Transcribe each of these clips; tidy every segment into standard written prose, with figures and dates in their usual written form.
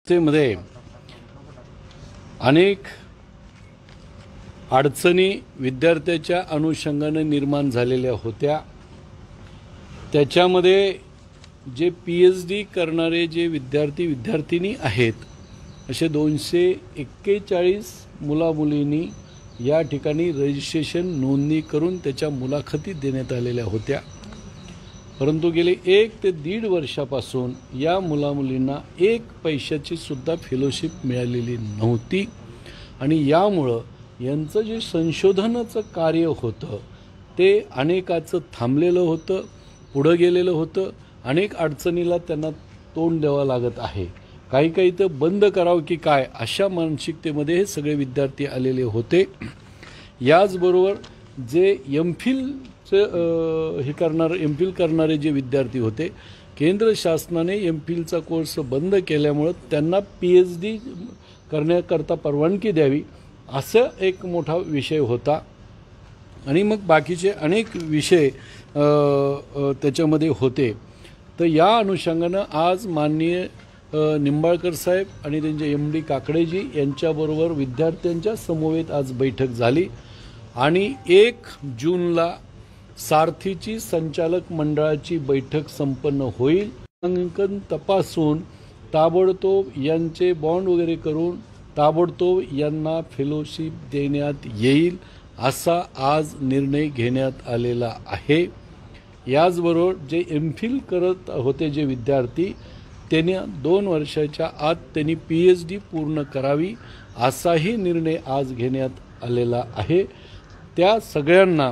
मध्ये अनेक अडचणी विद्यार्थ्याच्या अनुषंगाने निर्माण झालेल्या होत्या। त्याच्यामध्ये जे PhD करणारे जे विद्यार्थी आहेत असे 241 मुलामुलींनी या ठिकाणी रजिस्ट्रेशन नोंदणी करून त्याच्या मुलाखती देण्यात आलेल्या होत्या। परंतु गेले 1 ते 1.5 वर्षापासून या मुलामुलींना 1 पैशाची सुद्धा फेलोशिप मिळालेली नव्हती आणि यामुळे यांचं जे संशोधनाचं कार्य होतं ते अनेकाचं थांबलेलं होतं, पुढे गेलेलं होतं। अनेक अडचणीला त्यांना तोंड द्यावं लागत आहे। काही तर बंद करावं की काय अशा मानसिकतेमध्ये हे सगळे विद्यार्थी आलेले होते। याचबरोबर जे MPhil करणारे जे विद्यार्थी होते, केंद्र शासनाने MPhilचा कोर्स बंद केल्यामुळे त्यांना PhD करण्याकरता परवानगी द्यावी असा एक मोठा विषय होता आणि मग बाकीचे अनेक विषय त्याच्यामध्ये होते। तर या अनुषंगाने आज माननीय निंबाळकर साहेब आणि त्यांचे MD काकडेजी यांच्याबरोबर विद्यार्थ्यांच्या समवेत आज बैठक झाली आणि 1 जूनला सारथीची संचालक मंडळाची बैठक संपन्न होईल। अंकन तपासून ताबडतोब यांचे बॉन्ड वगैरे करून ताबडतोब यांना फेलोशिप देण्यात येईल असा आज निर्णय घेण्यात आलेला आहे। याचबरोबर जे MPhil करत होते जे विद्यार्थी त्यांनी 2 वर्षाच्या आत त्यांनी PhD पूर्ण करावी असाही निर्णय आज घेण्यात आलेला आहे। त्या सगळ्यांना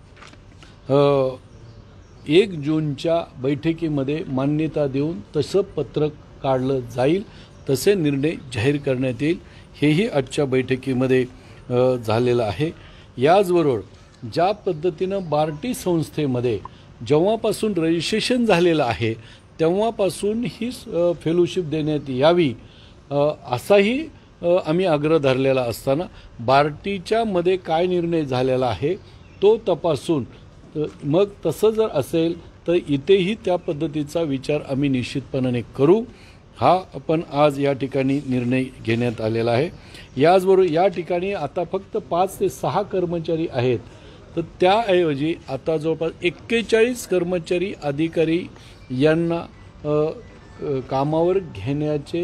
1 जूनच्या बैठकीमध्ये मान्यता देऊन तसं पत्रक काढलं जाईल, तसे निर्णय जाहीर करण्यात येईल, हेही आजच्या बैठकीमध्ये झालेलं आहे। याचबरोबर ज्या पद्धतीनं बार्टी संस्थेमध्ये जेव्हापासून रजिस्ट्रेशन झालेलं आहे तेव्हापासून ही फेलोशिप देण्यात यावी असाही आम्ही आग्रह धरलेला असताना बार्टीच्या मध्ये काय निर्णय झालेला आहे तो तपासून मग तसं जर असेल तर इथेही त्या पद्धतीचा विचार आम्ही निश्चितपणाने करू, हा आपण आज या ठिकाणी निर्णय घेण्यात आलेला आहे। याचबरोबर या ठिकाणी आता फक्त 5 ते 6 कर्मचारी आहेत, तर त्याऐवजी आता जवळपास 41 कर्मचारी अधिकारी यांना कामावर घेण्याचे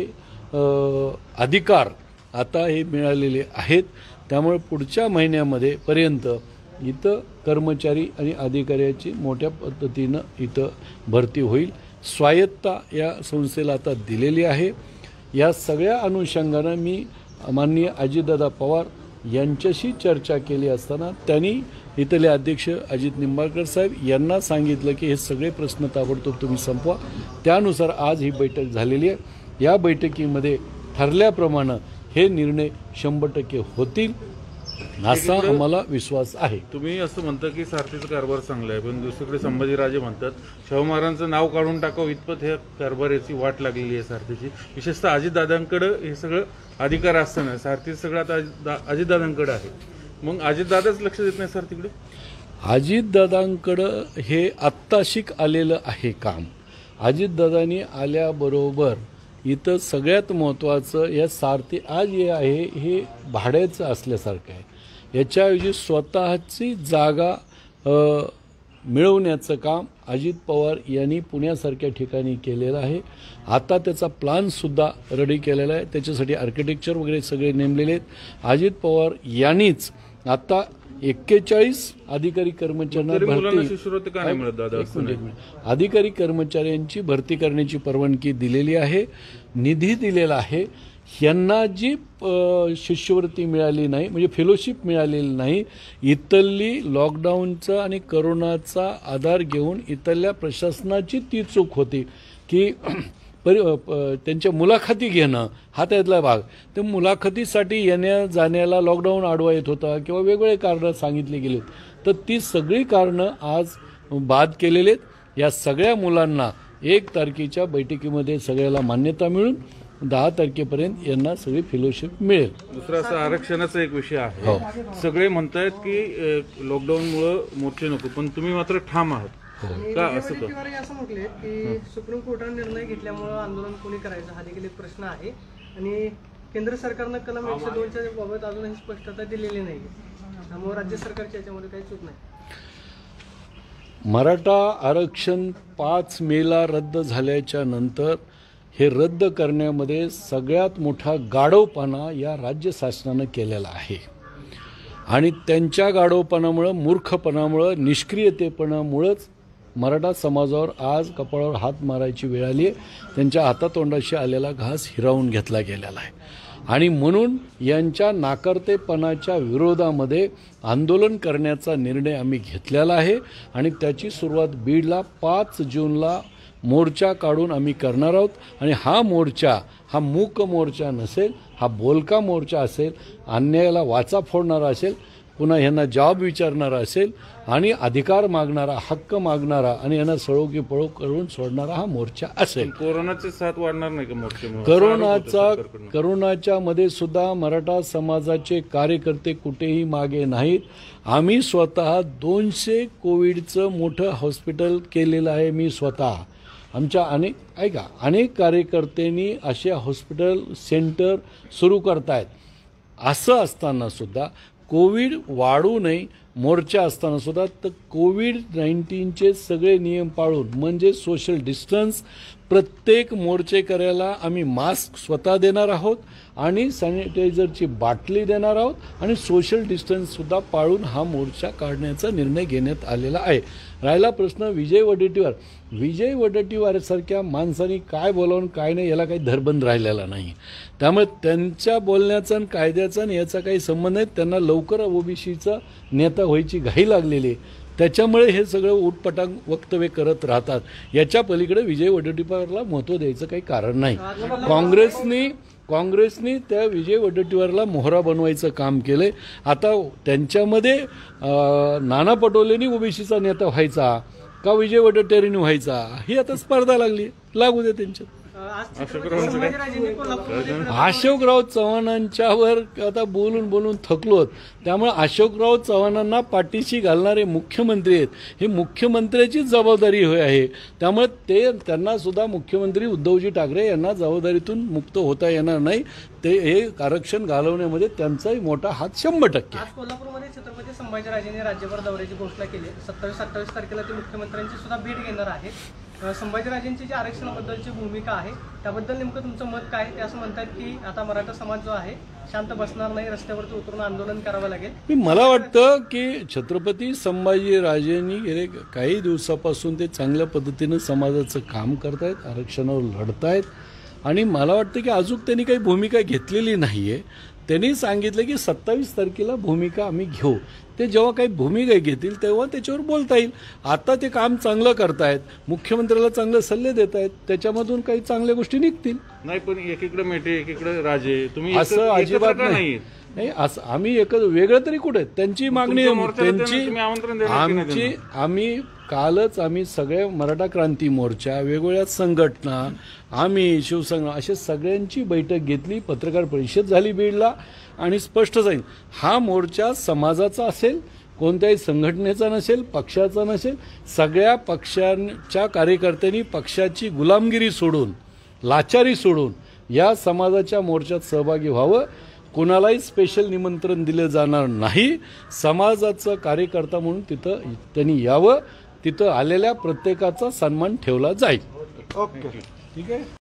अधिकार आता हे मिळालेले आहेत। त्यामुळे पुढच्या महिन्यामध्ये पर्यंत इथं कर्मचारी आणि अधिकाऱ्याची मोठ्या पद्धतीनं इथं भरती होईल। स्वायत्ता या संस्थेला आता दिलेली आहे। या सगळ्या अनुषंगाने मी माननीय अजितदादा पवार यांच्याशी चर्चा केली असताना त्यांनी इथले अध्यक्ष अजित निंबाळकर साहेब यांना सांगितलं की हे सगळे प्रश्न ताबडतोब तुम्ही संपवा। त्यानुसार आज ही बैठक झालेली आहे। या बैठकीमध्ये ठरल्याप्रमाणे हे निर्णय 100% होतील असा आम्हाला विश्वास आहे। तुम्ही असं म्हणता की सारथीचा कारभार चांगला आहे, पण दुसरीकडे संभाजीराजे म्हणतात शाहू महाराजांचं नाव काढून टाकावं इतपत हे कारभाराची वाट लागलेली आहे सारथीची। विशेषतः अजितदादांकडे हे सगळं अधिकार असताना सारथी सगळं आता अजितदादांकडे आहे, मग अजितदादाच लक्ष देत नाही सारथीकडे? अजितदादांकडं हे आत्ताशिक आलेलं आहे काम। अजितदादांनी आल्याबरोबर इथं सगळ्यात महत्त्वाचं या सारथी आज हे आहे हे भाड्याचं असल्यासारखं आहे। याच्याऐवजी स्वतःची जागा मिळवण्याचं काम अजित पवार यांनी पुण्यासारख्या ठिकाणी केलेलं आहे। आता त्याचा प्लॅनसुद्धा रेडी केलेला आहे, त्याच्यासाठी आर्किटेक्चर वगैरे सगळे नेमलेले आहेत। अजित पवार यांनीच आता 41 अधिकारी कर्मचाऱ्यांना अधिकारी कर्मचाऱ्यांची भरती करण्याची परवानगी दिलेली आहे, निधी दिलेला आहे। यांना जी शिष्यवृत्ती मिळाली नाही म्हणजे फेलोशिप मिळालेली नाही, इथली लॉकडाऊनचा आणि करोनाचा आधार घेऊन इथल्या प्रशासनाची ती चूक होती की त्यांच्या मुलाखती घेणं हा त्यातला भाग। ते मुलाखतीसाठी येण्या जाण्याला लॉकडाऊन आडवा येत होता किंवा वेगवेगळे कारणं सांगितली गेलीत, तर ती सगळी कारणं आज बाद केलेली आहेत। या सगळ्या मुलांना 1 तारखेच्या बैठकीमध्ये सगळ्याला मान्यता मिळून 10 तारखेपर्यंत यांना सगळी फेलोशिप मिळेल। दुसरा असा आरक्षणाचा एक विषय आहे, सगळे म्हणतात की लॉकडाऊनमुळे मोर्चे नको, पण तुम्ही मात्र ठाम आहात। आणि का विजय असं का? वडेट्टीवार हे असं म्हटले की सुप्रीम कोर्टाने निर्णय घेतल्यामुळे आंदोलन कोणी करायचं हा देखील एक प्रश्न आहे आणि केंद्र सरकारनं कलम 102च्या बाबत अजूनही स्पष्टता दिलेली नाही त्यामुळे राज्य सरकारच्या याच्यामध्ये काही चूक नाही. मराठा आरक्षण 5 मेला रद्द झाल्याच्या नंतर हे रद्द करण्यामध्ये सगळ्यात मोठा गाढवपणा या राज्य शासनानं केलेला आहे आणि त्यांच्या गाढवपणामुळं, मूर्खपणामुळं, निष्क्रियतेपणामुळंच मराठा समाजावर आज कपाळावर हात मारायची वेळ आली आहे. त्यांच्या हातातोंडाशी आलेला घास हिरावून घेतला गेलेला आहे आणि म्हणून यांच्या नाकर्तेपणाच्या विरोधामध्ये आंदोलन करण्याचा निर्णय आम्ही घेतलेला आहे आणि त्याची सुरुवात बीडला 5 जूनला मोर्चा काढून आम्ही करणार आहोत आणि हा मोर्चा हा मूक मोर्चा नसेल, हा बोलका मोर्चा असेल, अन्यायाला वाचा फोडणारा असेल, पुन्हा यांना जॉब विचारणारा असेल आणि अधिकार मागणारा, हक्क मागणारा आणि यांना सळो की पळो करून सोडणारा हा मोर्चा असेल. कोरोनाचे साथ वाढणार नाही का मोर्चामुळे? करोनाच्या मध्ये सुद्धा मराठा समाजाचे कार्यकर्ते कुठेही मागे नाहीत. आम्ही स्वतः 200 कोविडचं मोठं हॉस्पिटल केलेलं आहे. मी स्वतः आमच्या अनेक कार्यकर्त्यांनी असे हॉस्पिटल सेंटर सुरू करतायत. असं असताना सुद्धा कोविड वाढू नये मोर्चा असताना सुद्धा तर कोविड-19चे सगळे नियम पाळून म्हणजे सोशल डिस्टन्स, प्रत्येक मोर्चेकऱ्याला आम्ही मास्क स्वतः देणार आहोत आणि सॅनिटायझरची बाटली देणार आहोत आणि सोशल डिस्टन्ससुद्धा पाळून हा मोर्चा काढण्याचा निर्णय घेण्यात आलेला आहे. राहिला प्रश्न विजय वडेट्टीवारसारख्या माणसांनी काय बोलावून काय नाही याला काही धरबंद राहिलेला नाही. त्यामुळे त्यांच्या बोलण्याचा आणि कायद्याचा आणि याचा काही संबंध नाही. त्यांना लवकर ओबीसीचा नेता व्हायची घाई लागलेली आहे. त्याच्यामुळे हे सगळं उटपटांग वक्तव्य करत राहतात. याच्या पलीकडे विजय वडेट्टीवारला महत्त्व द्यायचं काही कारण नाही. काँग्रेसनी त्या विजय वडेट्टीवारला मोहरा बनवायचं काम केलंय. आता त्यांच्यामध्ये नाना पटोलेंनी ओबीसीचा नेता व्हायचा का विजय वडेट्टीवारांनी व्हायचा ही आता स्पर्धा लागू दे त्यांच्यात. अशोकराव चव्हाणांच्यावर आता बोलून थकलोत. त्यामुळे अशोकराव चव्हाणांना पाठीशी घालणारे मुख्यमंत्री आहेत. ही मुख्यमंत्र्याचीच जबाबदारी आहे. त्यामुळे त्यांना सुद्धा मुख्यमंत्री उद्धवजी ठाकरे यांना जबाबदारीतून मुक्त होता येणार नाही. ते हे आरक्षण घालवण्यामध्ये त्यांचाही मोठा हात 100%. आज कोल्हापूरमध्ये छत्रपती संभाजीराजेंनी राज्यभर दौऱ्याची घोषणा केली. 27-28 तारखेला ते मुख्यमंत्र्यांची सुद्धा भेट घेणार आहेत. संभाजीराजेंची जी आरक्षणाबद्दलची भूमिका आहे त्याबद्दल नेमकं तुमचं मत काय? ते असं म्हणतात की आता मराठा समाज जो आहे शांत बसणार नाही, रस्त्यावरती उतरून आंदोलन करावं लागेल. मला वाटतं की छत्रपती संभाजीराजेंनी गेले काही दिवसापासून ते चांगल्या पद्धतीनं समाजाचं काम करतायत, आरक्षणावर लढतायत आणि मला वाटतं की अजून त्यांनी काही भूमिका घेतलेली नाही आहे. त्यांनी सांगितलं की 27 तारखेला भूमिका आम्ही घेऊ. ते जेव्हा काही भूमिका घेतील तेव्हा त्याच्यावर बोलता येईल. आता ते काम चांगलं करतायत, मुख्यमंत्र्याला चांगले सल्ले देत आहेत, त्याच्यामधून काही चांगल्या गोष्टी निघतील. नाही पण एकीकडे मेटे एकीकडे राजे, तुम्ही असं अजिबात नाही. असं आम्ही वेगळं तरी कुठे त्यांची मागणी त्यांची आम्ही सगळे मराठा क्रांती मोर्चा, वेगवेगळ्या संघटना, आम्ही शिवसंघ अशा सगळ्यांची बैठक घेतली, पत्रकार परिषद झाली बीडला आणि स्पष्ट जाईल हा मोर्चा समाजाचा असेल, कोणत्याही संघटनेचा नसेल, पक्षाचा नसेल. सगळ्या पक्षांच्या कार्यकर्त्यांनी पक्षाची गुलामगिरी सोडून, लाचारी सोडून या समाजाच्या मोर्चात सहभागी व्हावं. कोणालाही स्पेशल निमंत्रण दिलं जाणार नाही. समाजाचं कार्यकर्ता म्हणून तिथं त्यांनी यावं. तिथं आलेल्या प्रत्येकाचा सन्मान ठेवला जाईल. ओके, ठीक आहे.